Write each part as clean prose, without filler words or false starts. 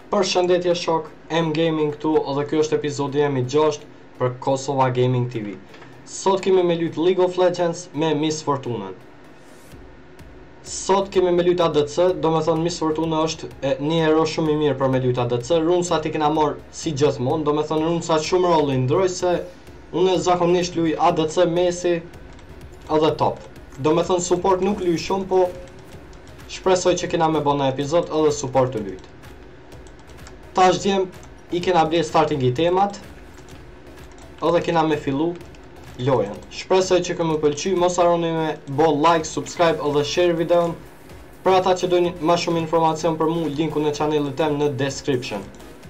Përshëndetje shok, M Gaming këtu dhe kjo është epizodi jam i 6 për Kosova Gaming TV. Sot kemi me lut League of Legends me Miss Fortunën. Sot kemi me lut ADC, do me thonë Miss Fortuna është një hero shumë i mirë për me lut ADC. Runësat i kena marrë si gjithmonë, do me thonë runësat shumë rollin, ndroj se unë zakonisht luj ADC, Messi edhe top. Do me thonë support nuk luj shumë, po shpresoj që kena me bona epizod edhe support të lujt. Tash djem i kena bler starting i temat edhe kena me fillu lojen. Shpresoj që këmë pëlqy, mos harroni me bo like, subscribe edhe share videon. Për ata që dojnë ma shumë informacion për mu, linku në chanelit tem në description.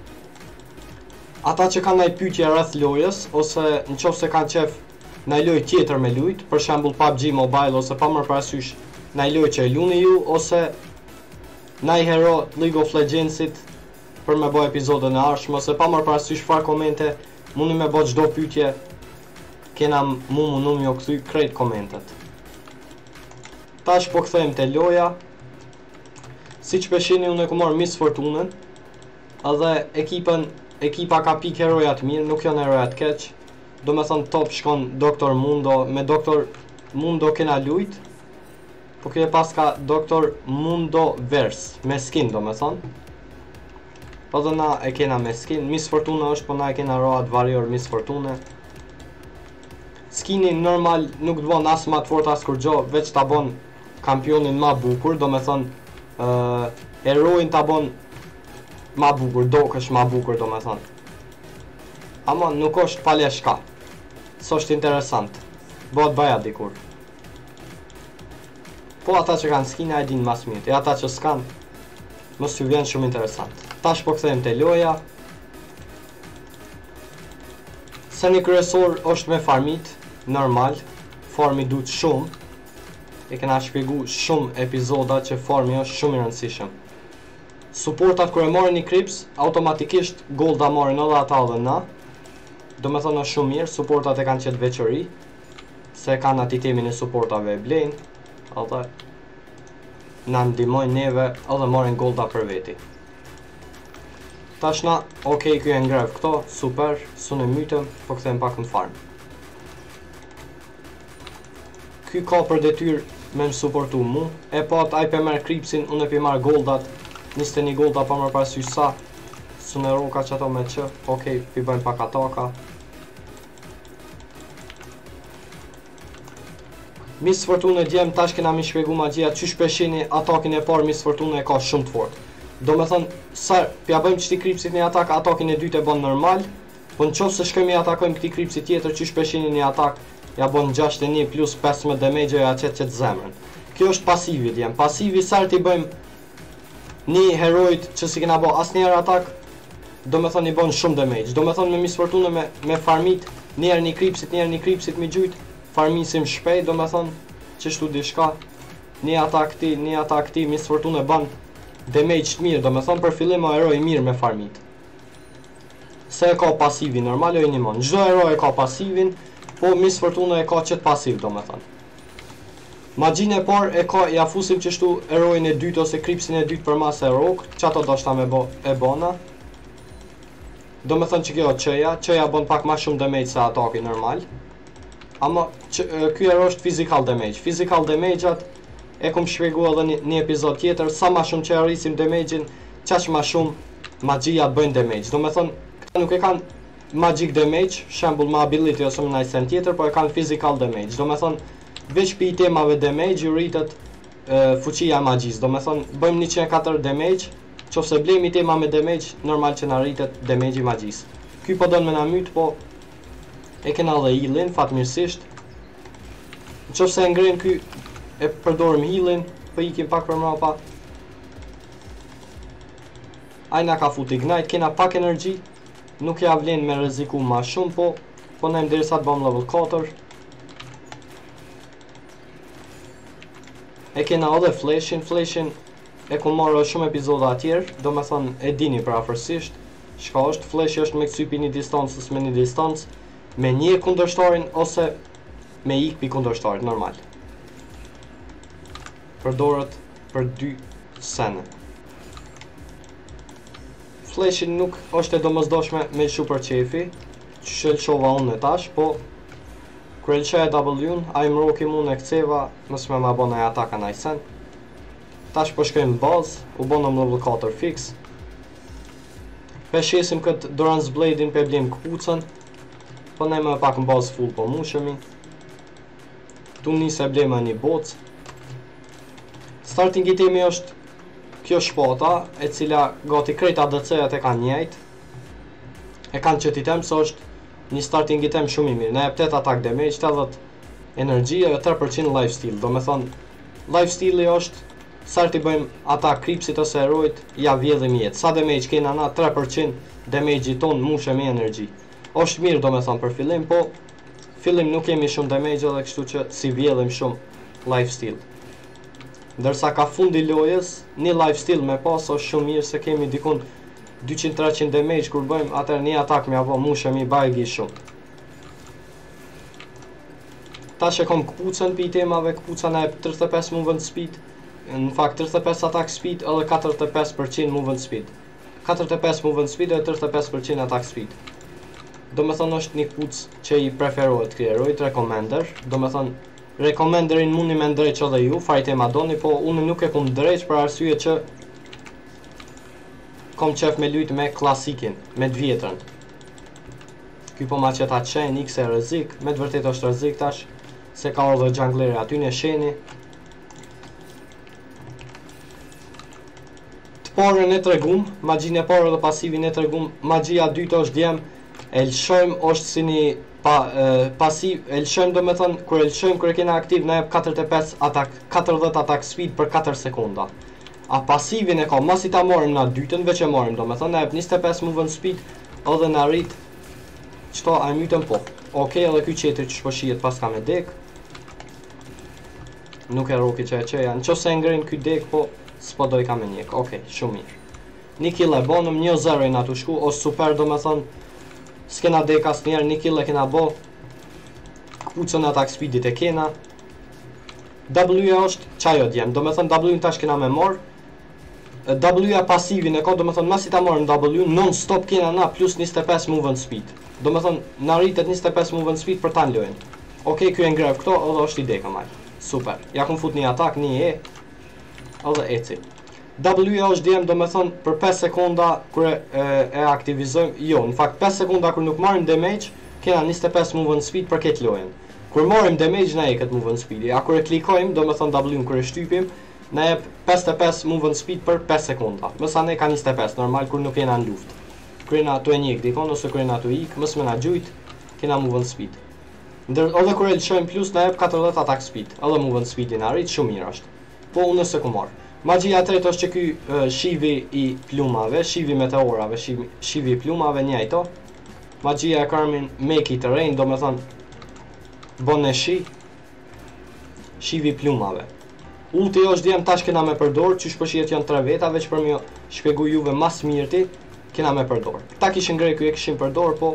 Ata që kanë ndaj pyetje rreth lojës, ose në qoftë se kanë qef ndaj lojë tjetër me lujt, për shembull PUBG Mobile ose pa marrë parasysh ndaj lojë që e luni ju, ose ndaj hero League of Legendsit për me bo epizodën e arshme, ose pa marrë parasysh çfarë komente, mundi me bo çdo pyetje, kena mundu jo kthy krejt komentet. Tash po kthejmë te loja. Siç po shihni unë e kam marrë Miss Fortunën, edhe ekipa ka pikë heroja të mirë, nuk janë heroja të keq. Do me thonë top shkon Dr. Mundo, me Dr. Mundo kena lujt, po kjo e pas ka Dr. Mundo Vers, me skin do me thonë. Edhe na e kena me skin, Miss Fortuna është, po na e kena roat varior Miss Fortune. Skini normal nuk të bon as ma të fort as kur gjo, veç ta bon kampionin ma bukur, do me thonë heroin ta bon ma bukur, dokësh ma bukur do me thonë. Ama nuk është paleshka, së është interesant, bëhet baja dikur. Po ata që kanë skina e din mas mirë, e ata që s'kan, mos ju vjen shumë interesant. Tash po kthejmë te loja. Seni kryesor është me farmit, normal, farmi duhet shumë. E kena shpjegu shumë epizoda që farmi është shumë i rëndësishëm. Supportat kur e marrin një krips, automatikisht golda marrin edhe ata edhe na. Do me thonë është shumë mirë, supportat e kanë qetë veçori, se kanë atë temin e supportave e blejnë, edhe na ndihmojnë neve edhe marrin golda për veti. Tashna, okej, kjo e ngrev këto, super, sunë e mytëm, po këthejmë pak në farm. Ky ka për detyr me më supportu mu, e pat aj pe merë kripsin, unë e pe marë goldat, 21 golda pa mërë parasysh sa, sunë e roka që ato me që, okej, pi bëjmë pak ataka. Miss Fortune djem, tash kena mi shpjegu magjia, që shpeshini atakin e parë Miss Fortune e ka shumë të fort. Do me thonë, sa pja bëjmë qëti kripsit një atak, atakin e dytë e bon normal, po në qofë se shkojmë i atakojmë këti kripsit tjetër, që shpeshini një atak, ja bon 61 plus 15 damage, ja qëtë zemrën. Kjo është pasivi djem, pasivi sa ti bëjmë një herojt që si kena bo as njerë atak, do me thonë i bon shumë damage. Do me thonë me Miss Fortune me farmit, njerë një kripsit mi gjujt, farmisim shpejt, do me thonë që shtu di shka, një atak ti, Miss Fortune ban damage të mirë, do me thonë për fillim o eroj mirë me farmit. Se e ka pasivin, normal o i njëmon. Gjdo eroj e ka pasivin, po Miss Fortuna e ka qëtë pasiv, do me thonë. Magjin e par e ka, ja fusim qështu erojin e dytë ose kripsin e dytë për mas e rok, që ato do shta me e bona. Do me thonë që kjo qëja bon pak ma shumë damage se ataki normal. Ama kjo eroj është physical damage-at, e kom shpjegu edhe një epizod tjetër, sa ma shumë që arrisim damage-in, qaq ma shumë magjia bëjnë damage. Do me thonë, këta nuk e kanë magic damage, shembull me ability ose me najsen tjetër, po e kanë physical damage. Do me thonë, veç për i temave damage, ju rritët fuqia magjis. Do me thonë, bëjmë 104 damage, qofse blejmë i tema me damage, normal që na rritët damage i magjis. Ky po donë me na mytë, po e kena dhe healin, fatmirësisht. Qofse e ngren ky, e përdorëm healin, po ikim pak për mrapa. Ajna ka fut ignite, kena pak energji, nuk ja vlen me rreziku ma shumë, po nejmë derisa të bëm level 4. E kena edhe flashin e ku marrë shumë epizoda atjerë, do me thonë e dini për afërsisht, shka është, flash është me kësypi një distancës me një distancë, me një kundërshtarin ose me ik pi kundërshtarit, normal. Përdorët për 2 sene. Flashin nuk është e domosdoshme me lëshu për qefi, që lëshova unë tash, po kur lëshoj W-n, ai më roki mu në kceva, mos më ma bona ataka najsen. Tash po shkojmë në bazë, u bonëm level 4 fix. Pe shesim këtë Doran's Blade-in pe blim këpucën, po ne më pak në bazë full po mushemi. Tu nise blema një bocë. Starting itemi është kjo shpata, e cila gati krejt ADC-at e kanë njejt. E kanë qëtë item, so është një starting item shumë i mirë. Ne e 8 attack damage, 80 energy e 3% lifesteal. Do me thonë, lifesteal-i është sa ti bëjmë ata kripsit ose herojt, ja vjedhim jetë. Sa damage kena na 3% damage-i ton mushe me energy. Është mirë do me thonë për fillim, po fillim nuk kemi shumë damage edhe kështu që si vjedhim shumë lifesteal. Ndërsa ka fundi lojës, një lifesteal me pas është shumë mirë se kemi dikun 200-300 damage kur bëjmë, atër një atak me avo mushe mi bajgi shumë. Tash e kom këpucën për i temave, këpucën e 35 movement speed, në fakt 35 attack speed edhe 45% movement speed. 45 movement speed edhe 35% attack speed. Do me thonë është një këpucë që i preferohet këti herojt, recommender. Do me thonë recommenderin mundi me ndrejq edhe ju, fajt e madoni, po unë nuk e kom ndrejq për arsye që kom qef me lujt me klasikin, me dvjetërën. Ky po ma qeta qenë, X e rëzik, me të vërtet është rëzik tash, se ka orë dhe jungleri aty në sheni. Të parën e tregum, magjin e parë dhe pasivin e tregum, magjia dytë është djem, e lëshojmë është si një pasiv, e lëshojmë do me thënë, kër e lëshojmë kër e kena aktiv, na jep 40 attack speed për 4 sekunda. A pasivin e ka, masi ta morim na dytën, veç e morim, do me thënë, na jep 25 movement speed, edhe na rrit, qëto a mytën po. Okej, edhe ky qetri që shpëshijet pas ka me dek. Nuk e roki që e qeja, në që se ngrin ky dek, po s'po doj ka me njek, okej, shumë mirë. Një kill e bonëm, 1-0 i na tu shku, o super do me thënë, s'kena dek as njerë, një kill e kena bo, këpucën attack speedit e kena. W-ja është qajo djem, do me thënë W-n tash kena me morë, W-ja pasivin e ka, do me thënë masi ta morëm W, non-stop kena na plus 25 movement speed. Do me thënë na rritet 25 movement speed për ta në lojën. Okej, kjo e ngrev këto, edhe është i deka maj. Super, ja kun fut një atak, një e, edhe eci. W-ja është djem, do me thënë për 5 sekonda kër e aktivizojmë, jo, në fakt 5 sekonda kër nuk marim damage, kena 25 movement speed për ketë lojën. Kër marim damage, na e këtë movement speedi, a kër e klikojmë, do me thënë W-n kër e shtypim, na jep 55 movement speed për 5 sekonda. Mësa ne ka 25, normal kër nuk jena në luft. Kërina të e njek dikon, ose kërina të ik, mësë me na gjujt, kena movement speed. Edhe kër e lëshojmë plus, na jep 40 attack speed, edhe movement speedi na rrit, shumë mirë është. Po unë nëse ku marë. Magjia tretë është që ky shivi i plumave, shivi meteorave, shivi i plumave njajto. Magjia e karmin make it rain, do me thonë bon e shivi plumave. Ulti është djem tash kena me përdor, që shpëshjet janë 3 veta, veç për mjë shpjegu juve mas mirëti, kena me përdor. Ta kishin grej kjo e kishin përdor, po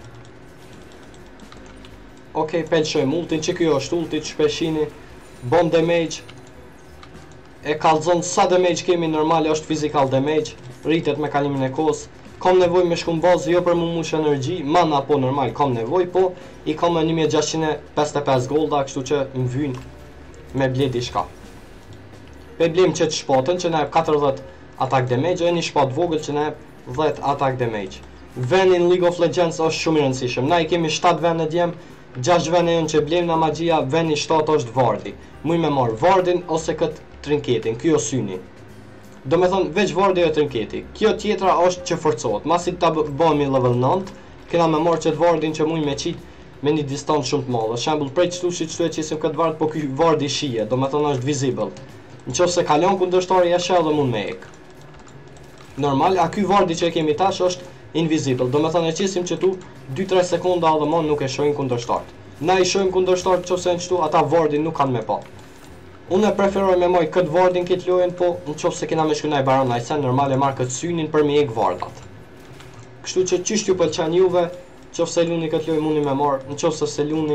okej, pelshojmë ultin, që kjo është ulti, që shpeshini, bon damage, e kallzon sa damage kemi, normal është physical damage, rritet me kalimin e kohës. Kam nevoj me shkum bazë, jo për mu mush energy, mana po normal kam nevoj, po i kam me 1655 golda, kështu që më vynë me bledi shka. Pe blim që të shpatën që na jep 40 attack damage, e një shpat vogël që na jep 10 attack damage. Veni në League of Legends është shumë i rëndësishëm, na i kemi 7 vene djem, 6 vene jënë që blem në magjia, veni 7 është vardi. Muj me marë vardin ose këtë trinketin, kjo syni. Do me thonë, veç vardi e trinketi. Kjo tjetra është që forcohet. Masi ta bëmi level 9, kena me marë qëtë vardin që muj me qitë me një distancë shumë të madhe. Shembull, prej qëtu që qëtu e qisim këtë vard, po ky vardi shije, do me thonë është visible. Në qofë se kalon kundërshtari e shë edhe mund me ek. Normal, a ky vardi që e kemi tash është invisible. Do me thonë e qisim qëtu 2-3 sekonda edhe mund nuk e shojnë kundërshtartë. Na i shojmë kundërshtartë qofë se në qëtu, ata vardin nuk kanë me pa. Unë e preferoj me moj këtë vardin këtë lojën, po në qofë se kena me shkynaj baron najsen, normal e marrë këtë synin për me ek vardat. Kështu që qysht ju pëlqen juve, qofë se luni këtë lojë mundi me marrë, në qofë se luni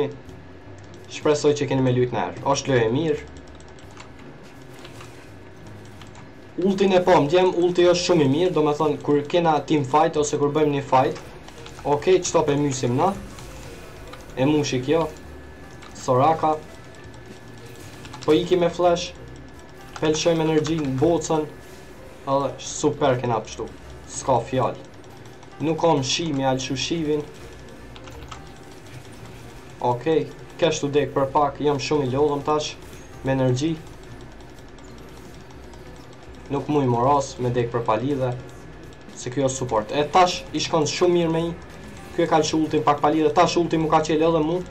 shpresoj që keni me lujt në erë. Është lojë e mirë. Ultin e po m'djem, ulti është shumë i mirë, do me thonë kur kena team fight ose kur bëjmë një fight. Okej, qëto pe mysim na. E mushi kjo. Soraka. Po iki me flash. Pelshojmë energjin, bocën. Edhe super kena pështu. S'ka fjall. Nuk kam shi, mi alëshu shivin. Okej, keshtu dek për pak, jam shumë i lodhëm tash. Me energji. Nuk mu i moras me dek për palidhe. Se kjo është support. E tash i shkon shumë mirë me i. Kjo e ka lëshu ultin pak palidhe. Tash ultin mu ka qelë edhe mu.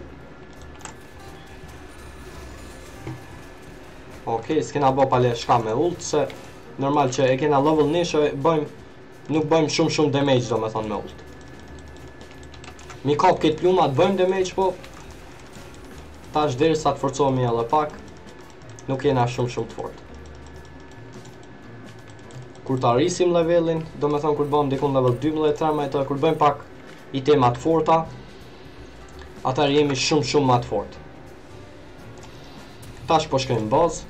Okej, s'kena bo pale shka me ult. Se normal që e kena level 1 që nuk bëjmë shumë damage do me thonë me ult. Mi kap këtë plumat bëjmë damage po. Tash deri sa të forcohemi edhe pak. Nuk jena shumë të fort. Kur ta rrisim levelin, do me thonë kur bëjmë dikun level 12-13, kur bëjmë pak itema të forta, atër jemi shumë më të fort. Tash po shkojmë bazë.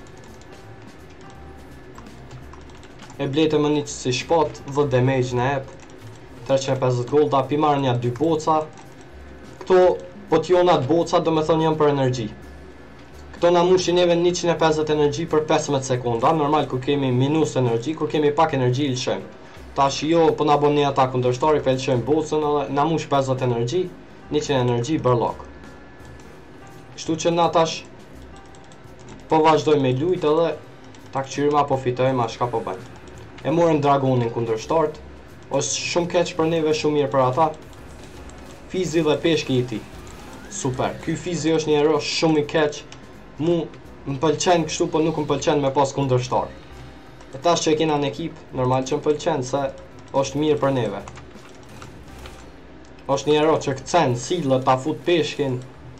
E blete më një që si shpat, 10 damage në ep, 350 golda, pi marrë një 2 boca. Këto, po t'jonat boca, do me thonë janë për energji. Këto na mushin neve 150 energji për 15 sekonda, normal kur kemi minus energji, kur kemi pak energji lëshojmë. Tash jo, po na bon një atak kundërshtari, pe lëshojmë bocën, na mush 50 energji, 100 energji bërlok. Kështu që na tash po vazhdojmë me lujt edhe ta këqyrima po fitojmë a shka po bëjmë. E morëm dragonin kundërshtart, është shumë keq për neve, shumë mirë për ata. Fizi dhe peshki i ti. Super, ky Fizi është një hero shumë i keq. Mu më pëlqen kështu, po nuk më pëlqen me pas kundërshtar. E tash që e kena në ekip, normal që më pëlqen, se është mirë për neve. është një hero që këcen, sillet, ta fut peshkin.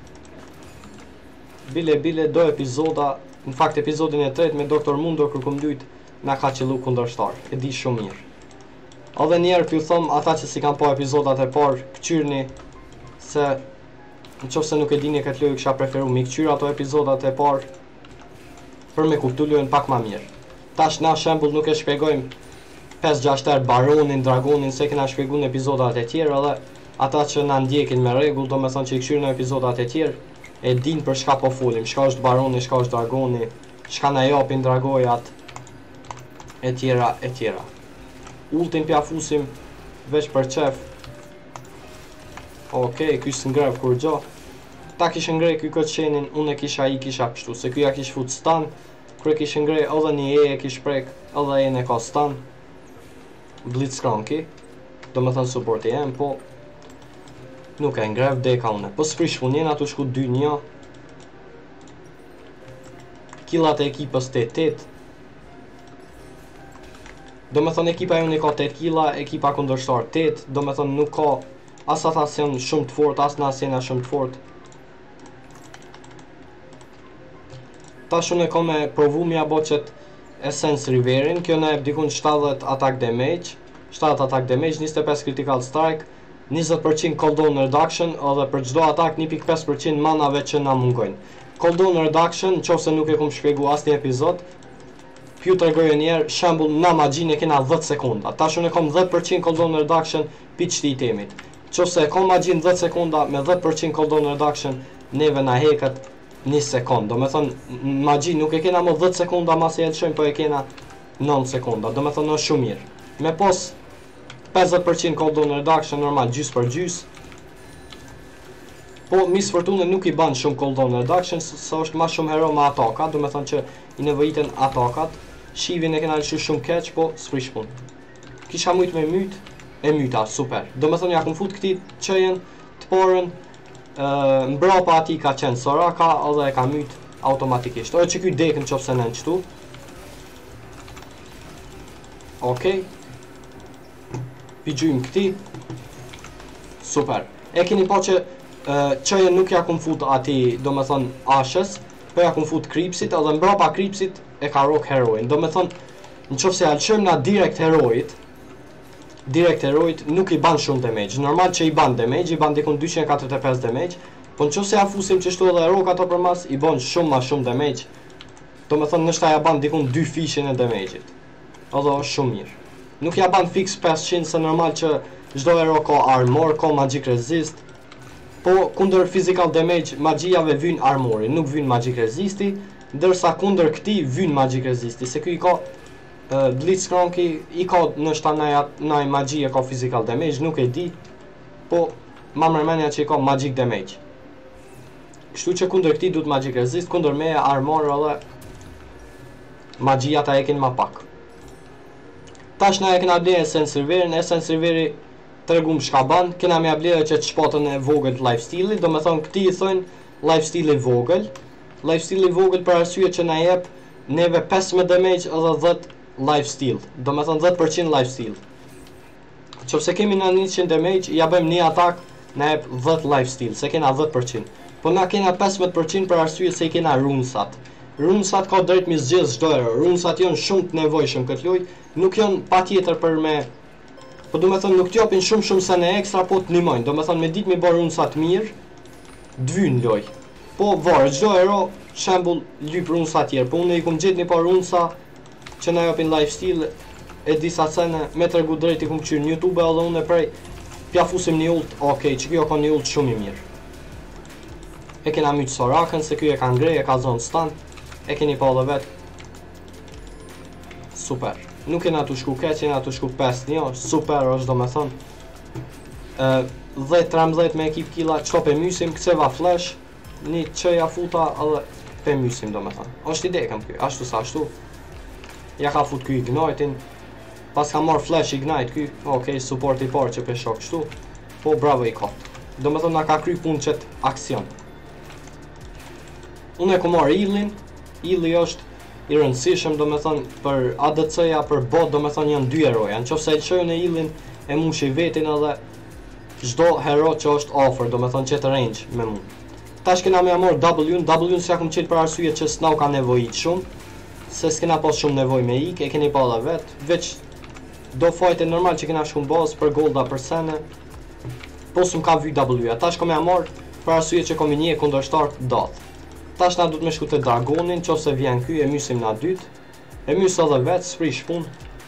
Bile do epizoda, në fakt epizodin e tret me Dr. Mundo kër këm lujt, na ka qëllu kundërshtar, e di shumë mirë. Edhe njerë t'ju thëm, ata që si kam po epizodat e parë, këqyrni, se në qofë se nuk e dini këtë lojë kësha preferu mi këqyr ato epizodat e parë për me kuptu lojën pak ma mirë. Tash na shembull nuk e shpjegojmë 5-6 herë baronin, dragonin, se kena shpjegu në epizodat e tjerë edhe ata që na ndjekin me rregull, do me thonë që i këqyr në epizodat e tjerë e din për shka po folim, shka është baroni, shka është dragoni, shka na japin dragojat e tjera. Ultin pja fusim veç për qef. Okej, ky s'ngrev kur gjo. Ta kishë ngrej ky këtë shenin, unë e kisha pështu, se ky ja kish fut stan, kër e kishë ngrej edhe një e kish prek, edhe e në ka stan. Blitzcranki, do me thënë supporti em, po nuk e ngrev deka une. Po s'prish punjen atu shku 2-1. Killat e ekipës 8-8. Do me thënë ekipa ju një ka 8 killa, ekipa kundërshtar 8, do me thënë nuk ka as ata se janë shumë të fort, as na se janë shumë të fort. Tash unë e ka me provu mja bo qët Essence Riverin, kjo në e dikun 70 attack damage, 25 critical strike, 20% cooldown reduction, edhe për gjdo atak 1.5% manave që na mungojnë. Cooldown reduction, në qofë se nuk e kum shpjegu as një epizod, ju të regojë njerë, shembull na magjin e kena 10 sekunda, tash unë e kom 10% cooldown reduction pi qëti itemit. Qose e kom magjin 10 sekunda me 10% cooldown reduction, neve na heket 1 sekund. Do me thonë, magjin nuk e kena më 10 sekunda mas e jelëshojmë, po e kena 9 sekunda. Do me thonë, është shumë mirë. Me pos 50% cooldown reduction, normal, gjys për gjys. Po, Miss Fortune nuk i ban shumë cooldown reduction, se është ma shumë hero ma atakat. Do me thonë që i nevojiten atakat. Shivin e kena lëshu shumë keq, po s'prish pun. Kisha mujt me myt, e myta, super. Do me thonë ja kum fut këti qëjen, të porën, mbrapa ati ka qenë Soraka, edhe e ka myt automatikisht. Ore që kuj dekën qofë se nën qëtu. Okej. Pigjujmë këti. Super. E keni po që qëjen nuk ja kum fut ati, do me thonë ashës, po ja kum fut kripsit, edhe mbrapa kripsit e ka rock heroin. Do me thonë, në qofë se alëshëm na direkt heroit nuk i ban shumë damage. Normal që i ban damage, i ban dikun 245 damage, po në qofë se ja fusim që shtu edhe rock ato për mas, i ban shumë ma shumë damage. Do me thonë nështa ja ban dikun 2 fishin e damage-it. edhe është shumë mirë. Nuk ja ban fix 500 se normal që çdo hero ka armor, ka magic resist, po kundër physical damage magjijave vyn armori, nuk vyn magic resisti, ndërsa kundër këtij vyn magic resisti, se ky i ka Blitzcrank i ka nështa naj magji e ka physical damage, nuk e di, po ma mërmenja që i ka magic damage. Kështu që kundër këtij duhet magic resist, kundër me armor edhe magjia ta ekin ma pak. Tash na e kena ble Essence Riverin, Essence Riveri tregum shka ban, kena me ble që të shpatën e vogël të lifesteali, do me thonë këti i thonë lifesteali vogël. Lifesteali vogël për arsye që na jep neve 15 damage edhe 10 lifesteal, do me thonë 10% lifesteal. Qofse kemi në 100 damage, ja bëjmë një atak, na jep 10 lifesteal, se kena 10%. Po na kena 15% për arsye se i kena runesat. Runesat ka drejt mi zgjedh çdo hero. Runesat janë shumë të nevojshëm këtë lojë, nuk janë patjetër për me, po do me thonë nuk t'japin shumë sene ekstra, po të ndihmojnë. Do me thonë me ditë mi bërë runesat mirë, dvyn lojë. Po varet çdo hero, shembull lyp runesa tjerë, po unë i kum gjetë një par runesa që na japin lifesteal e disa sene, me tregu drejt i kum qyrë në YouTube edhe unë e prej pja fusim një ult, okej, që kjo ka një ult shumë i mirë. E kena mytë Sorakën, se kjo e ka ngrej, e ka zonë stun, e keni pa dhe vetë. Super. Nuk kena të shku keq, kena të shku 5-1, super është do me thonë. 10-13 me ekip killa, qëto pe mysim, këceva flash, një qëja futa edhe pe mysim do me thonë. Është ide kam kjo, ashtu sa ashtu. Ja ka fut kjo Ignite-in, pas ka marrë flash Ignite kjo, okej, support i parë që pe shok kështu, po bravo i kot. Do me thonë na ka kry punë qëtë aksion. Unë e ku marrë Healin, Heali është i rëndësishëm do me thonë për ADC-ja, për bot do me thonë janë dy heroja. Në qofse e qëjën e Healin e mushi vetin edhe çdo hero që është offer, do me thonë qëtë range me mu. Tash kena me amor W-n s'ja kum qëtë për arsye që s'na u ka nevojit shumë, se s'kena pas shumë nevoj me ik, e keni pa dhe vetë, veç do fajte normal që kena shkum bazë për golda për sene, po s'm ka vy W-ja. Tash kom e amor për arsye që kom i një kundërshtar datë. Tash na duhet me shku të dragonin, qofse vjen ky, e mysim na dytë. E mys edhe vetë, s'prish pun.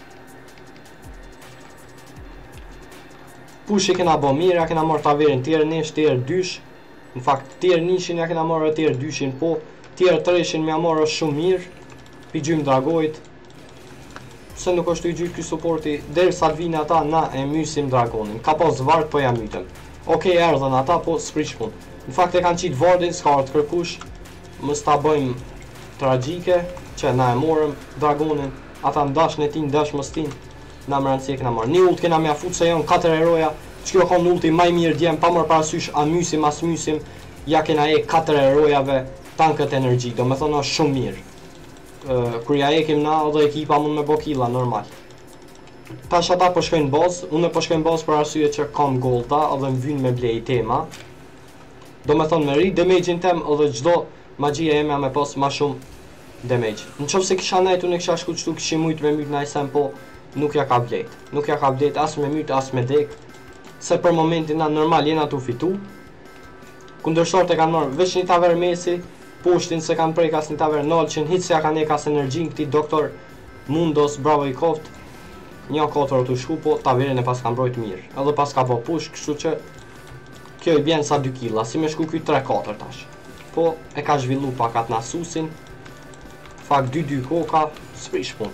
Push i kena bo mirë, ja kena marrë taverin tier 1, tier 2. Në fakt, tier 1 ja kena marrë tier 2, po tier 3 me marrë është shumë mirë. Pi gjym dragojt. Se nuk është i gjyt ky supporti, derisa të vinë ata, na e mysim dragonin. Ka pas vart, po ja mytëm. Okej, erdhën ata, po s'prish pun. Në fakt e kanë qitë vardin, s'ka ardhë kërkush. Mës ta bëjmë tragjike, që na e morëm dragonin, ata ndash në tin, ndash mës tin, na më rëndësi e kena marrë. Një ult kena me afut se janë 4 heroja, që kjo ka në ulti maj mirë djem, pa mërë parasysh a mysim, as mysim, ja kena e 4 herojave tankët energji, do me thonë është shumë mirë. Kur ja ekim na, edhe ekipa mund me bo killa, normal. Tash ata po shkojnë bazë, unë po shkojnë bazë për arsye që kam golda, edhe më vynë me blej tema. Do me thonë me rri damage-in tem, edhe gjdo magjia jemja me pas ma shumë damage. Në qofë se kisha nejt, unë e kisha shku qëtu kishim mujt me myt na isem, po nuk ja ka blejt. Nuk ja ka blejt as me myt, as me dek. Se për momentin na normal jena tu fitu. Kundërshort e kanë marrë veç një taver mesi, poshtin se kanë prejk as një taver nalqin, hitë se ja kanë e kas energjin këti doktor Mundos, bravo i koft. 1-4 të shku, po taverin e pas kanë brojt mirë. Edhe pas ka po push, kështu që kjo i bjen sa 2 killa, si me shku kjo 3-4 tash. Po e ka zhvillu pak atë nasusin. Fakt 2-2 koka, s'prish pun.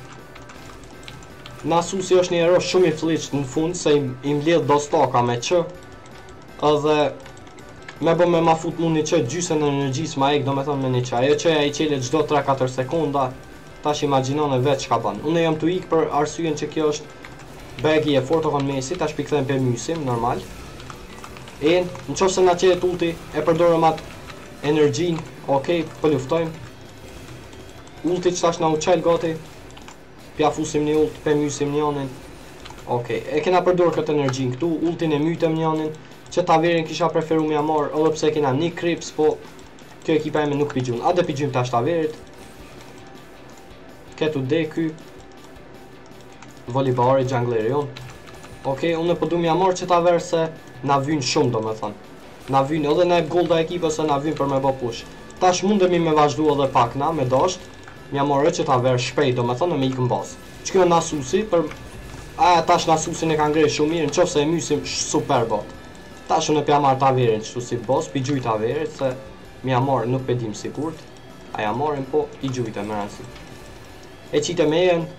Nasusi është një hero shumë i fliqt në fund, se i mbledh do staka me që, edhe me bo me ma fut mu një që gjysën e energjis ma ek, do me thonë me një që. Ajo qëja i qelet gjdo 3-4 sekonda, tash imaginon e vetë qka ban. Unë jam të ik për arsyen që kjo është bagi e fort okon mesi, tash pikëthem për mysim, normal. E në qofë se na qelet ulti, e përdorëm atë energjin, okej, po luftojmë. Ulti që tash na u qel gati, pja fusim një ult, pe mysim njonin. Okej, e kena përdor këtë energjin këtu, ultin e mytëm njonin, që taverin kisha preferu me amar, edhe pse kena një krips, po kjo ekipa eme nuk pigjun. A dhe pigjun tash taverit. Ketu de ky volibari, jungleri jon. Okej, unë po du me amar që taver se na vynë shumë do me thonë. Na vynë edhe na e golda ekipës se na vynë për me bo push. Tash mundemi me vazhdu edhe pak na, me dasht. mja morë që ta verë shpejt, do me thonë me ikën bas. Që kjo nasusi, për tash nasusin e ka ngrej shumë mirë, në qofë se e mysim super bot. Tash unë e pja marrë ta verin qështu si bos, pi gjujt ta verit, se mja morë nuk pedim sigurt, a ja morën po i gjujt e më rënsi. E qite me jenë,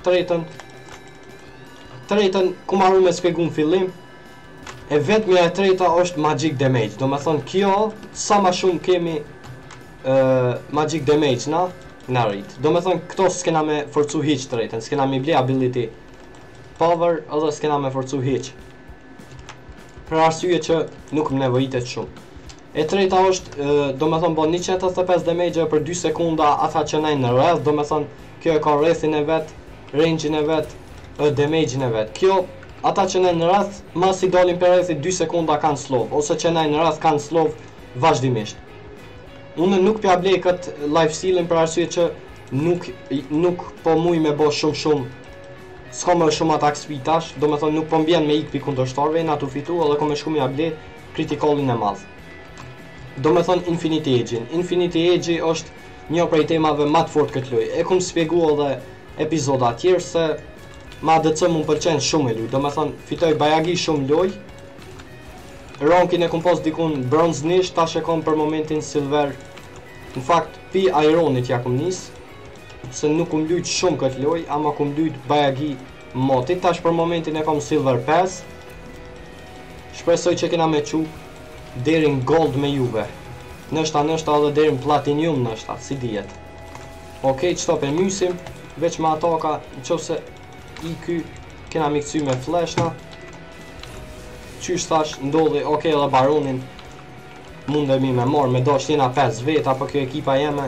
tretën, ku marru me spjegu në fillim, e vetëmja e treta është magic damage, do me thonë kjo, sa ma shumë kemi magic damage na rrit. Do me thonë këto s'kena me forcu hiq tretën, s'kena me ble ability power edhe s'kena me forcu hiq. Për arsye që nuk më nevojitet shumë. E treta është, do me thonë bon 185 damage për 2 sekunda ata që nejnë në rreth, do me thonë kjo e ka rrethin e vet, range-in e vet, damage-in e vet. Kjo ata që nejnë në rreth, mas i dalin për rrethi 2 sekunda kanë slov, ose që nejnë në rreth kanë slov vazhdimisht. Unë nuk pja blej këtë lifesteal-in për arsye që nuk po muj me bo shumë, s'ka më shumë attack speed tash, do me thonë nuk po mbjen me ik pi kundërshtarve, na tu fitu, edhe ko me shku me blej criticalin e madh. Do me thonë Infinity Edge-in. Infinity Edge është një prej temave më të fort këtë loj. E kum spjegu edhe epizoda tjerë se ma DC më pëlqen shumë e luj, do me thonë fitoj bajagi shumë loj. Rankin e kum pos dikun bronze nish, tash e kom për momentin silver. Në fakt, pi Ironit ja kum nis, se nuk kum lujt shumë këtë loj, ama kum lujt bajagi motit, tash për momentin e kom silver 5. Shpresoj që kena me qu deri në gold me juve. Nështa edhe deri në platinum nështa, si dijet. Okej, qëto për mysim, veç me ataka, në qofë se i ky kena mi këcy me flashna. Qysh thash ndodhi, okej edhe baronin mundemi me marrë me dasht jena 5 vet, apo kjo ekipa jeme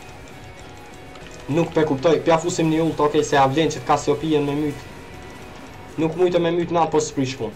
nuk pe kuptoj, pja fusim një ult, okej se ja vlen që Cassiopeia me myt. Nuk mujtë me myt na, po s'prish pun.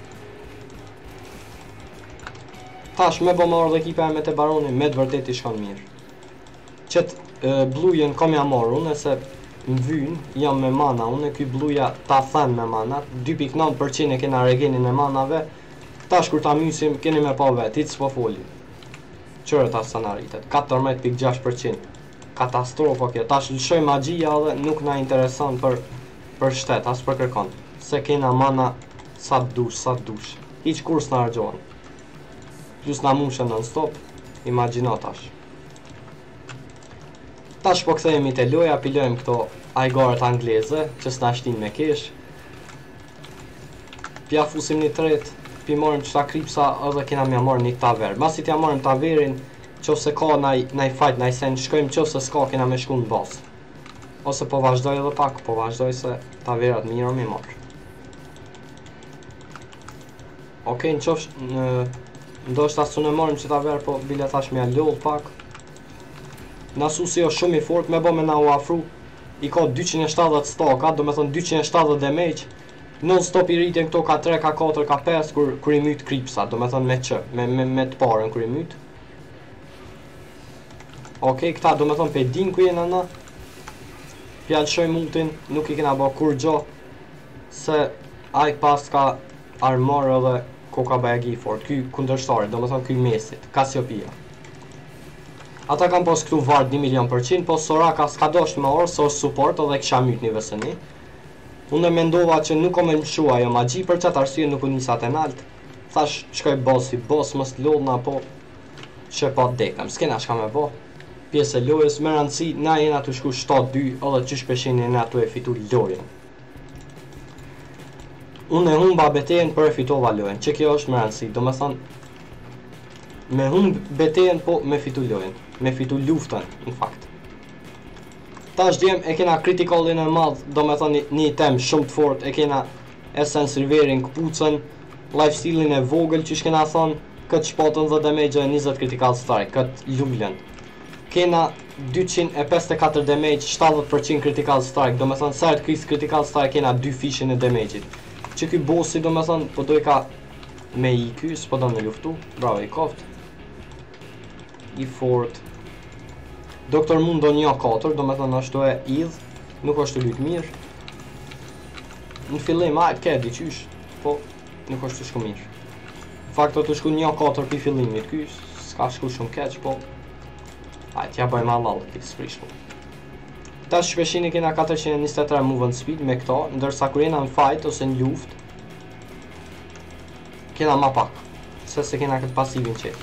Tash me bo marrë dhe ekipa jeme të baronin, me të vërtet i shkon mirë. Qëtë blujen kam ja marrë unë, se më vynë, jam me mana, unë e ky bluja ta thën me mana, 2.9% e kena regenin e manave, tash kur ta mysim, keni me pa vet, hiç s'po foli. Qërë ta sa na rritet, 14.6%. Katastrofa kjo, tash lëshoj magjia dhe nuk na intereson për shtet, as për kërkon. Se kena mana sa dush. Hiç kur s'na rëgjohen. Plus na mushën non stop, imagjino tash. Tash po kthehemi te loja, pilojmë këto ajgaret angleze, që s'na shtin me kesh. Pja fusim një tret, pi morim qëta kripsa, edhe kena mja marrë një taver. Masi t'ja morim taverin, qofse ka naj fight, naj sen, shkojmë qofse s'ka, kena me shku në bas. Ose po vazhdoj edhe pak, po vazhdoj se taverat mirë me marrë. Okej, në qofsh, ndoshta s'u në morim që taver, po bile tash mja lull pak. Nasusi jo shumë i fort, me bo me na u afru, i ka 270 staka, do me thonë 270 damage, non stop i rritjen këto ka 3, ka 4, ka 5, kur i myt kripsa, do me thonë me që, me të parën kur i myt. Okej, këta do me thonë pe din ku jena na, pja lëshoj multin, nuk i kena bo kur gjo, se aj pas ka armor edhe koka bajagi fort, ky kundërshtari, do me thonë ky mesit, Cassiopeia. Ata kam pos këtu vard 1.000.000%, po Soraka s'ka dosht me orë, se është support edhe kisha myt një vësëni. Unë mendova që nuk o me mshu ajo magji, për qatë arsye nuk u nisat e nalt. Thash, shkoj bossi, boss mës t'lodhna, po që po t'dekëm, s'kena shka me bo. Pjesë e lojës, me rëndësi, na jena të shku 7-2, edhe qysh peshin jena të e fitu lojën. Unë e humba betejen për e fitova lojën, që kjo është me rëndësi, do me thonë, me humb betejen po me fitu lojën, me fitu luftën, në fakt. Tash djem e kena criticalin e madh, do me thonë një tem shumë të fort, e kena Essence Riverin këpucën, lifestealin e vogël që shkena thonë, këtë shpotën dhe damage e 20 critical strike, këtë lullën. Kena 254 damage, 70% critical strike, do me thonë sa të kris critical strike kena 2 fishin e damage-it. Që ky bossi do me thonë, po do i ka me i ky, s'po do me luftu, bravo i koft. I fort. Doktor Moon do 1-4, do me thonë ashtu e idh, nuk është të lyt mirë. Në fillim, ke diqysh, po nuk është të shku mirë. Fakto të shku 1-4 pi fillimit, ky s'ka shku shumë keq, po ja bëjmë allallë, këtë s'prish po. Tash shpeshini kena 423 movement speed me këto, ndërsa kur jena në fight ose në luftë kena ma pak, se kena këtë pasivin qetë.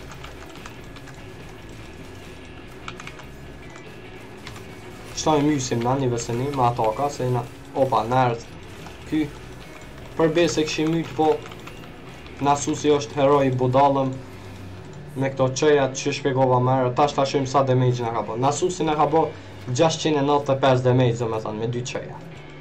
Shtojmë mysim na një veseni me ataka, se na opa nërët ky përbes se këshim myt, po Nasusi është heroi i budallëm me këto çëjat që shpjegova më herët. Tash ta shohim sa damage na ka bë. Nasusi na ka bë 695 damage, domethënë me 2 çëja.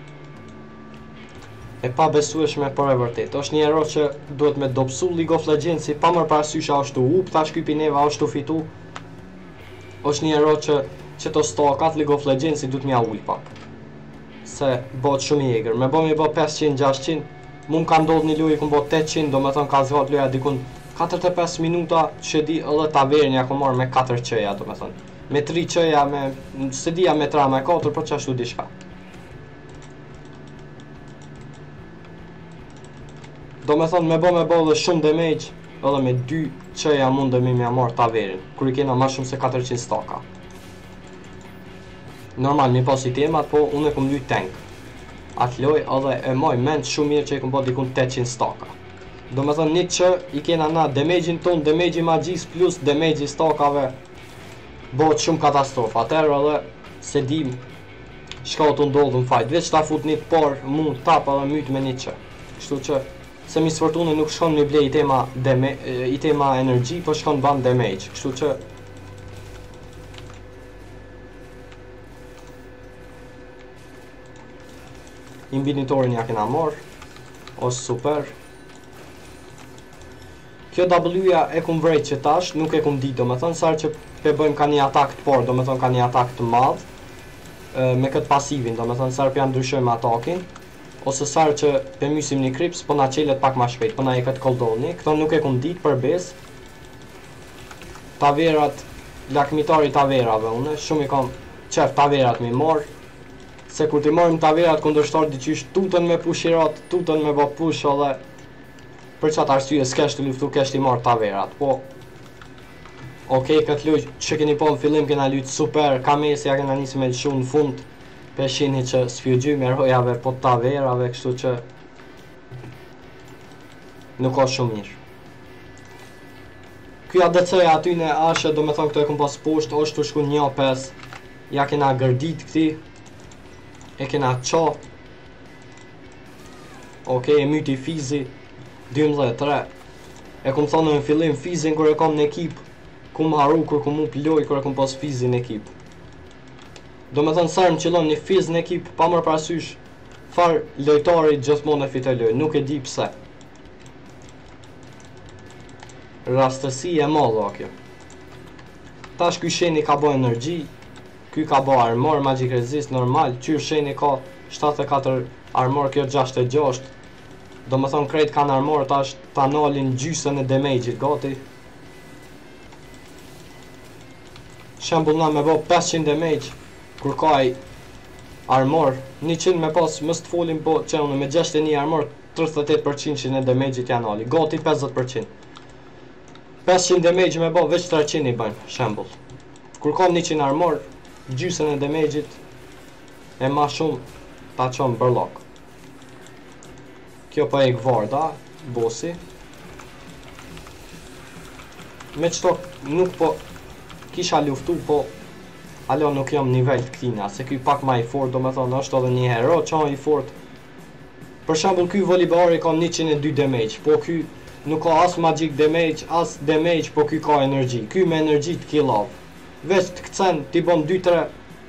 E pa besueshme për e vërtet. Është një hero që duhet me dobësu League of Legends, si pa më parasysh ashtu up, tash ky pineva ashtu fitu. Është një hero që to stokat League of Legends duhet m'ja ull pak. Se bëhet shumë i egër. Me bëmi bë 500-600, mund ka ndodhur një lojë ku bë 800, domethënë ka zgjat loja dikun 45 minuta, që di edhe taverni ja ku marr me 4 çeja, domethënë. Me 3 çeja, me se dia me 3 me 4, po çashtu diçka. Domethënë me bë edhe shumë damage, edhe me 2 çeja mundemi me marr taverin, kur I kena më shumë se 400 stoka. Normal mi pas I temat, po unë e kom lyt tank. Atë loj edhe e moj mend shumë mirë që I kom bë dikun 800 stoka. Domethënë një që I kena na damage-in ton, damage-i magjis plus damage-i stokave, bëhet shumë katastrofë. Atëherë edhe se dim çka u ndodh në fight. Veç ta fut një por, mund tap edhe myt me një që. Kështu që se mi sfortune nuk shkon me blej I tema energy, po shkon ban damage. Kështu që Imbinitorin ja kena marr. Ose super. Kjo W-ja e kum vrejt që tash, nuk e kum dit, domethënë sa që pe bëjmë ka një atak të por, domethënë ka një atak të madh me këtë pasivin, domethënë sa ja ndryshojmë atakin, ose sa që pe mysim një krips, po na çelet pak më shpejt, po na e këtë koldoni. Këto nuk e kum dit përbes. Taverat, lakmitari taverave, unë shumë I kam qef taverat me marr. Se kur ti marrim taverat kundërshtar diqysh tutën me pushirat, tutën me bë push edhe për çat arsye s'kesh të luftu, kesh të marr taverat. Po okej, këtë lojë që keni po në fillim kena luajt super, Kamesi ja kena nisë me lëshu në fund, peshini që sfjugjy me rojave po taverave, kështu që nuk ka shumë mirë. Ky ADC-ja aty në ashe, do me thonë këto e kom pas poshtë, është të shku 1-5, ja kena gërdit këti, e kena qa, okej, e myti fizi, 12-3, e kom thonë në fillim fizin kër e kom në ekip, kum haru kër kum up loj kër e kom pas fizin në ekip. Do me thonë sërë më qëllon një fiz në ekip, pa mërë parasysh, farë lojtari gjithmonë e fitë loj, nuk e di pse. Rastësi e madhe kjo. Tash ky sheni ka bo energji, ky ka bo armor, magic resist normal, qyr sheni ka 74 armor, kjo 66. Do me thonë krejt kanë armor, tash ta nalin gjysën e damage-it gati. Shembull na me bo 500 damage, kur ka I armor, 100 me pas mës të folim, po që unë me 61 armor, 38% që në damage-it janë ali, gati 50%. 500 damage me bo, veç 300 I bëjmë, shembull. Kur kam 100 armor, gjysën e damage-it e ma shumë ta qonë bërlok. Kjo pa e gvarda, bossi. Me qëto nuk po kisha luftu, po alo nuk jam nivel të këtina, se ky pak ma I fort, do me thonë është edhe një hero qa I fort. Për shembull ky volibari ka 102 damage, po ky nuk ka as magic damage, as damage, po ky ka energji. Ky me energji të kill off. Veç të këcen, ti bon 2-3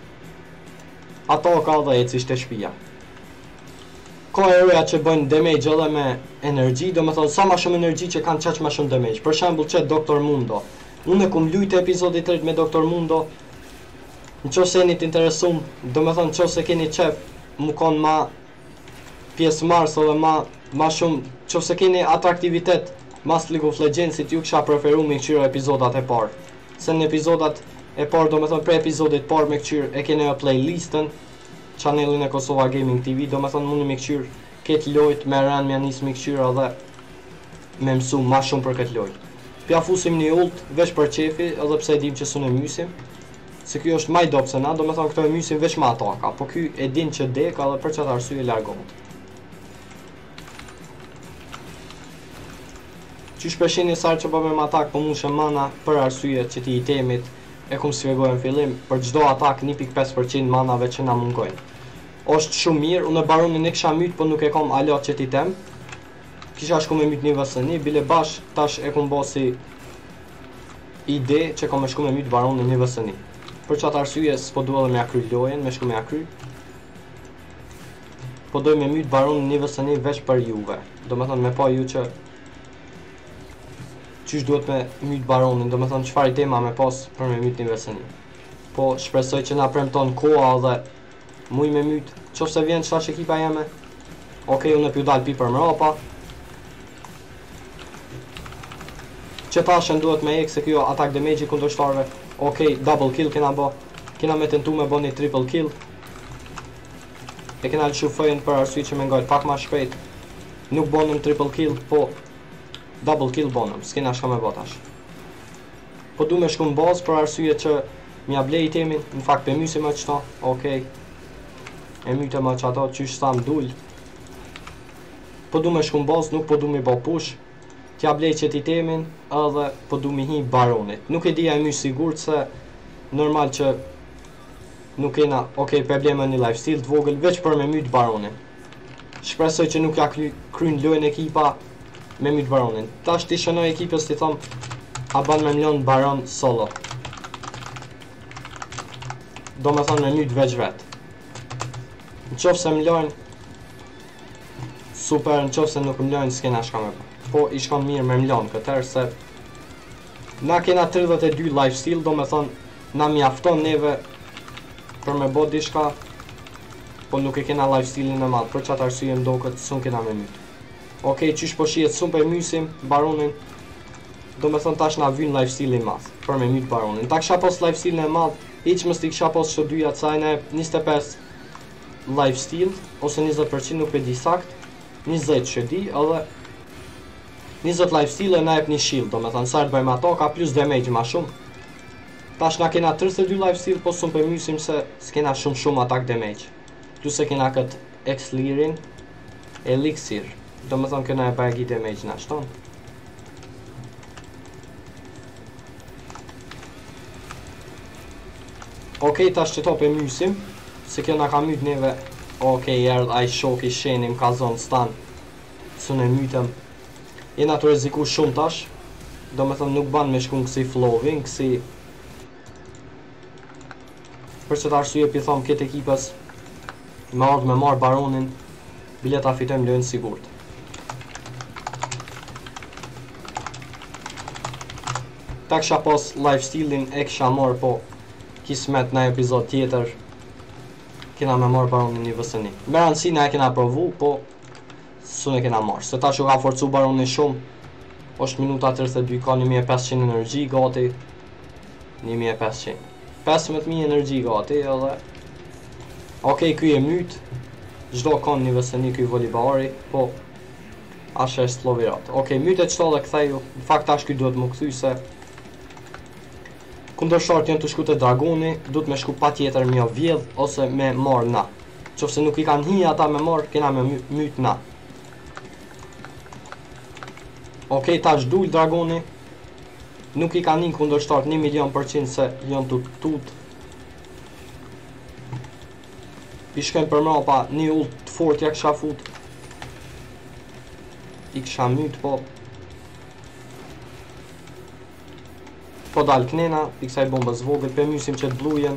ataka dhe eci shte shpia. Ka heroja që bëjnë damage edhe me energji, do me thonë sa ma shumë energji që kanë qaq ma shumë damage. Për shembull që Dr. Mundo. Unë e kum lujt e episodi 3 me Dr. Mundo. Në qo se jeni t'interesum, do me thonë qo se keni qef, mu konë ma pjesë mars edhe ma shumë, qo se keni atraktivitet mas League of Legends-it, ju kësha preferu me këqyra epizodat e parë. Se në epizodat e parë, do me thonë pre epizodit parë me këqyr, e kene e playlistën, channelin e Kosova Gaming TV, do me thonë mundi me këqyr, këtë lojt me rënë me anis me këqyra dhe me mësu ma shumë për këtë lojt. Pja fusim një ult, veç për qefi, edhe pse dim që su në mysim, se ky është më i dobët se na, domethënë këto e mysin veç me ataka, po ky e din që dek, edhe për çfarë arsye largohet. Qysh peshini sarë që bëme me atak po mushe mana për arsye që ti itemit e kum sfegojnë fillim, për çdo atak 1.5% manave që na mungojnë. Është shumë mirë, unë e baronin e kisha myt, po nuk e kam alat që ti tem. Kisha shku me myt një vësëni, bile bash tash e kum bo si ide që kam e shku me myt baronin një vësëni. Për qatë arsye s'po du edhe me akry lojen, me shku me akry. Po doj me myt baronin një vësëni veç për juve. Do me thonë me pa ju që qysh duhet me myt baronin, do me thonë qëfar i tema me pas për me myt një vësëni. Po shpresoj që na premton koha dhe muj me myt, qofse vjen qëtash ekipa jeme. Okej, unë e pju dal pi për mrapa. Që tashen duhet me ek se kjo atak damage i kundërshtarve. Okej, double kill kena bo. Kena me tentu me bo një triple kill. E kena lëshu fëjnë për arsye që me ngajt pak ma shpejt. Nuk bonëm triple kill, po double kill bonëm, s'kena shka me botash. Po du me shku në bazë për arsye që mja blej itemin, në fakt pe mysi më qëta, okej. E myte më që ato, qysh sa m'dull. Po du me shku në bazë, nuk po du me bo push. Tja blej qët itemin, edhe po du me hi baronit. Nuk e dija e mysh sigur se normal që nuk kena, okej, probleme një lifesteal të vogël, veç për me myt baronin. Shpresoj që nuk ja kryn lojnë ekipa me myt baronin. Tash ti shënoj ekipës ti thom, a ban me mlon baron solo. Do me thonë me myt veç vet. Në qofë se mlojnë, super, në qofë se nuk mlojnë, s'kena shka me bë. Po i shkon mirë me mlon këtër, se na kena 32 lifesteal, do me thonë na mjafton neve për me bo dishka, po nuk e kena lifestealin e madhë, për qatë arsye mdo këtë sun kena me myt. Okej, qysh po shihet sun për mysim baronin, do me thonë tash na vyn lifestealin madhë, për me myt baronin. Ta kisha pos lifestealin e madhë, iq mës t'i kisha pos që dyja të sajnë e 25 lifesteal, ose 20% nuk e di sakt, 20 që di, edhe 20 lifesteal e na jep një shield, do me thonë sa të bëjmë ato, ka plus damage ma shumë. Tash na kena 32 lifesteal, po sun për mysim se s'kena shumë attack damage. Plus e kena këtë X-Lirin Elixir, do me thonë këna e bagi damage na shton. Okej, tash që to për mysim, se kjo na ka myt neve. Okej, erdh ai shoki shenim ka zonë stan, sun e mytëm. Jena të reziku shumë tash, do me thonë nuk ban me shkun kësi flowing, kësi për që të arsye pi thom këtë ekipës me ardhë me marë baronin, bile ta fitojmë lojnë sigurt. Ta kisha pas lifestealin e kisha marë, po kismet në epizod tjetër kena me marë baronin një vësëni. Me rëndësi ne e kena provu, po sun e kena marë. Se tash u ka forcu baronin shumë, është minuta 32, ka 1500 energji gati, 1500. 15.000 energji gati, edhe okej, kuj e myt, gjdo kon një vësëni kuj volibari, po ashe është slovirat. Okej, mytet qëto dhe këtheju, në fakt tash kuj duhet më këthuj se kundërshart janë të shku të dragoni, duhet me shku pa tjetër mjo vjedh, ose me marë na. Qofse nuk i kanë hi ata me marë, kena me myt na. Okej, tash dull dragoni, nuk i kanë një kundërshart 1.000.000% se janë të tut. I shkojnë për mrapa një ult të fort ja kisha fut. I kisha myt, po dal knena, i kësaj bombës vogël, për mysim që të blujen.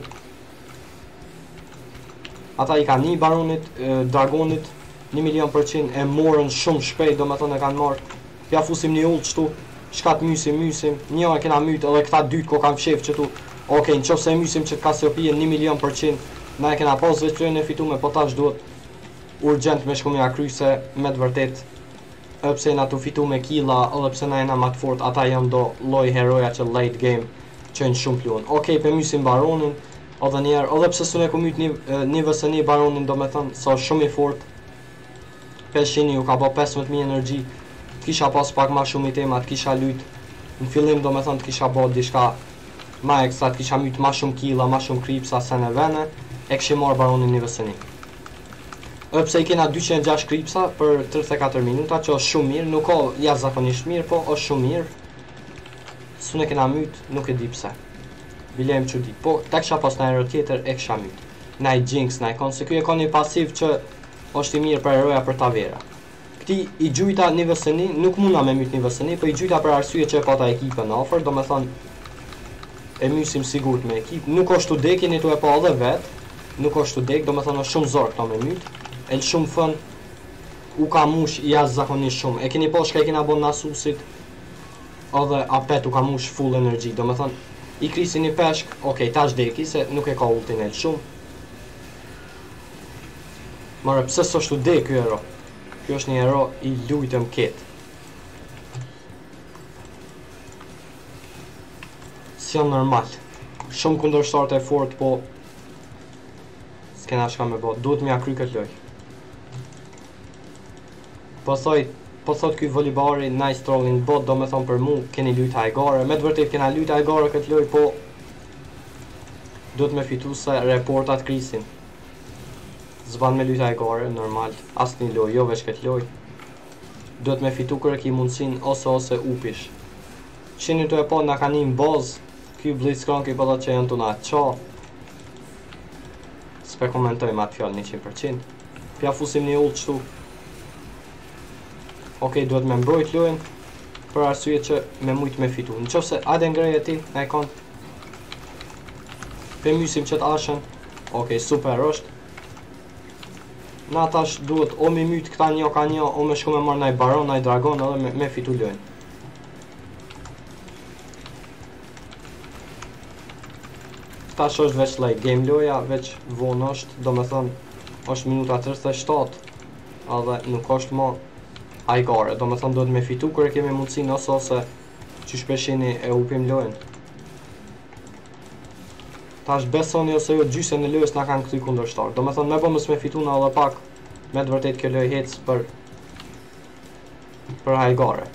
Ata i kanë një baronit, dragonit, 1.000.000% e morën shumë shpejt, do me thonë e kanë marrë. Ja fusim një ult qëtu, shkat mysim, një e kena myt, edhe këta dytë ko kanë fshef qëtu. Okej, në qofse mysim që të Kasiopije 1.000.000%, na e kena pas veç lojën e fitume, po tash duhet urgent me shku me akryse, me të vërtet, pse na tu fitu me killa, edhe pse na jena ma të fort, ata janë do loj heroja që late game qënë shumë pluon. Okej, pe mysim baronin, edhe njerë, edhe pse sun e ku myt një vësëni baronin, do me thënë, sa shumë i fort, 500 ju ka po 15.000 energji, të kisha pas pak ma shumë i tema, të kisha lyt, në fillim do me thënë të kisha bo dishka ma eksakt kisha myt ma shumë killa, ma shumë kripsa se në vene, e kishim marrë baronin një vësëni. Pse i kena 206 kripsa për 34 minuta, që është shumë mirë, nuk ka jashtëzakonisht mirë, po është shumë mirë. Su ne kena myt, nuk e di pse. Bilem çudit, po ta kisha pas në ero tjetër e kisha myt. Na i Jinx, na i kon, se ky e ka një pasiv që është i mirë për eroja për tavera. Këti i gjujta një vësëni, nuk muna me myt një vësëni, po i gjujta për arsye që e pata ekipën ofër, do me thonë e mysim sigurt me ekip. Nuk është të dek, jeni tu e pa edhe vet, nuk është të dek, do me thonë është shumë zorë këto me myt. El shumë fën u ka mush jashtëzakonisht shumë. E keni poshtë ka e kena bon nasusit, edhe apet u ka mush full energji, do me thonë i krisi një peshk, okej, tash deki, se nuk e ka ultin el shumë. Mare, pse s'është të dek ky ero? Kjo është një ero i lujtëm ketë. Si janë normal. Shumë kundërshtarët e fort, po s'kena shka me bo, duhet me ja kry këtë loj. Po thot ky volibari, nice trolling bot, do me thonë për mu, keni lujt hajgare, me të vërtet kena lujt hajgare këtë loj, po duhet me fitu se reportat krisin. Zban me lujt hajgare, normal, asë një loj, jo veç këtë loj. Duhet me fitu kërë ki mundësin ose upish. Qeni të e po nga ka një mboz, ky Blitzcrank i pëllat që janë të nga qa. S'pe komentojmë atë fjallë 100%. Pja fusim një ullë qëtu. Okej, duhet me mbrojt lojën për arsye që me mujt me fitu. Në qofse ajde ngreje ti, na e kon. Pe mysim qëtë ashen. Okej, super është. Na tash duhet o me myt këta një ka një, o me shku me marrë naj baron, naj dragon, edhe me fitu lojën. Tash është veç late game loja, veç vonë është, do me thonë është minuta 37, edhe nuk është mo hajgare, do me thonë duhet me fitu kërë kemi mundësin ose që shpeshini e upim lojën. Tash besoni ose jo gjyse në lojës nga kanë këty kundërshtar, do me thonë me bëmës me fitu në edhe pak, me të vërtet kjo lojë hec për hajgare.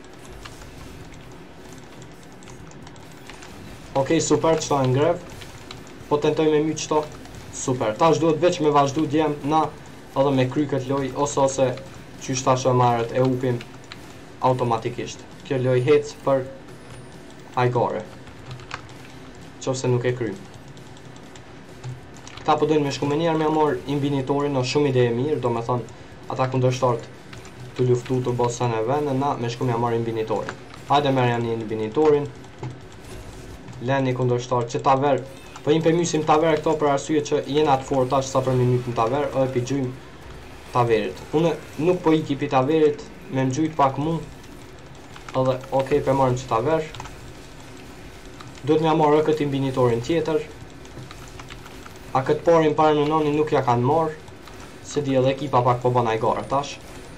Okej, super, qëta e ngrev, po tentoj me myt qëto, super, tash duhet veç me vazhdu djem na edhe me kry këtë lojë, ose qysh tash e marret e upim automatikisht. Kjo loj hec për hajgare, qofse nuk e krym. Këta po dojnë me shku me njerë me amor imbinitorin, është shumë ide e mirë, do me thonë ata kundërshtarët të luftu të bosan e vene, na me shku me amor imbinitorin. Hajde merë janë një imbinitorin, len një kundërshtarë që taver, po im përmysim taver këto për arsye që jena të fort tash sa për minut në taver, edhe pi gjujmë taverit. Unë nuk po iki pi taverit, me më gjujt pak mu, edhe okej, pe marrëm që taver. Duhet me marrë këtë imbinitorin tjetër. A këtë parin parë në noni nuk ja kanë marrë, se di edhe ekipa pak po bana i gara tash.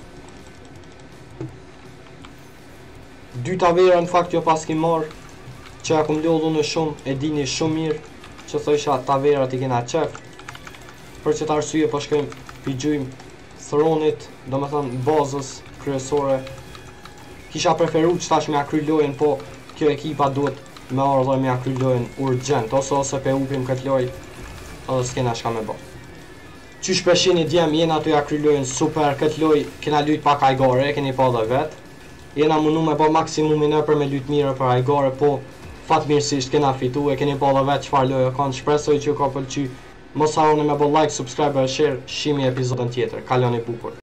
2 tavera në fakt jo pas ki marrë, që ja kum lodhu në shumë, e dini shumë mirë, që thosha taverat i kena qef, për që të arsye po shkojmë pi gjujmë thronit, do me thënë bazës kryesore. Kisha preferu që tash me akry lojën, po kjo ekipa duhet me ardhe me akry lojën urgent, ose pe upim këtë loj, edhe s'kena shka me bo. Qysh peshini djem, jena të akry lojën super, këtë loj kena lujt pak hajgare, keni pa dhe vetë. Jena mundu me bo maksimumin e për me lujt mire për hajgare, po fatmirësisht kena fitu, e keni pa dhe vetë qfar lojë kanë, shpresoj që ju ka pëlqy. Mos harroni me bo like, subscribe e share, shihemi epizodën tjetër. Kaloni bukur.